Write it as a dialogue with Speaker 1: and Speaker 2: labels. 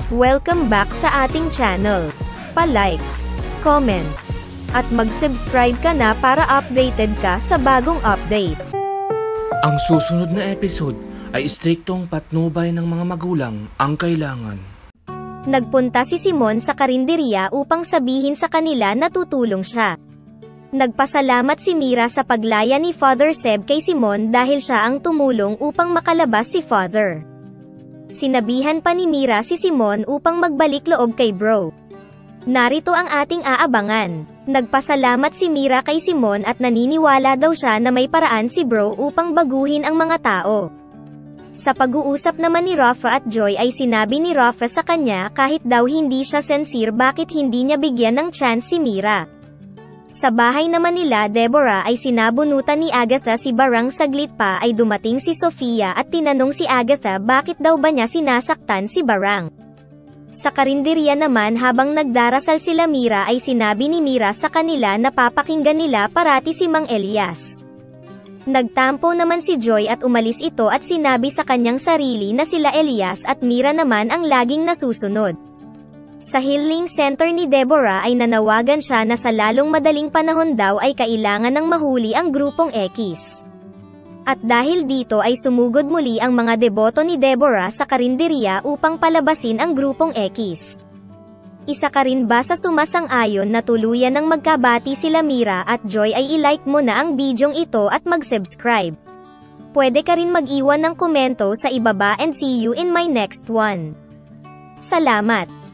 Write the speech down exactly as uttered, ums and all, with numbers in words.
Speaker 1: Welcome back sa ating channel. Pa-likes, comments, at mag-subscribe ka na para updated ka sa bagong updates.
Speaker 2: Ang susunod na episode ay istriktong patnubay ng mga magulang ang kailangan.
Speaker 1: Nagpunta si Simon sa karinderya upang sabihin sa kanila na tutulong siya. Nagpasalamat si Mira sa paglaya ni Father Seb kay Simon dahil siya ang tumulong upang makalabas si Father. Sinabihan pa ni Mira si Simon upang magbalik loob kay bro. Narito ang ating aabangan. Nagpasalamat si Mira kay Simon at naniniwala daw siya na may paraan si bro upang baguhin ang mga tao. Sa pag-uusap naman ni Rafa at Joy ay sinabi ni Rafa sa kanya kahit daw hindi siya sincere bakit hindi niya bigyan ng chance si Mira. Sa bahay naman nila Deborah ay sinabunutan ni Agatha si Barang saglit pa ay dumating si Sofia at tinanong si Agatha bakit daw ba niya sinasaktan si Barang. Sa karinderya naman habang nagdarasal sila Mira ay sinabi ni Mira sa kanila na papakinggan nila parati si Mang Elias. Nagtampo naman si Joy at umalis ito at sinabi sa kanyang sarili na sila Elias at Mira naman ang laging nasusunod. Sa healing center ni Deborah ay nanawagan siya na sa lalong madaling panahon daw ay kailangan ng mahuli ang grupong X. At dahil dito ay sumugod muli ang mga deboto ni Deborah sa karinderya upang palabasin ang grupong X. Isa ka rin ba sa sumasang-ayon na tuluyan ng magkabati sila Mira at Joy ay i-like mo na ang bidyong ito at mag-subscribe. Pwede ka rin mag-iwan ng komento sa ibaba and see you in my next one. Salamat!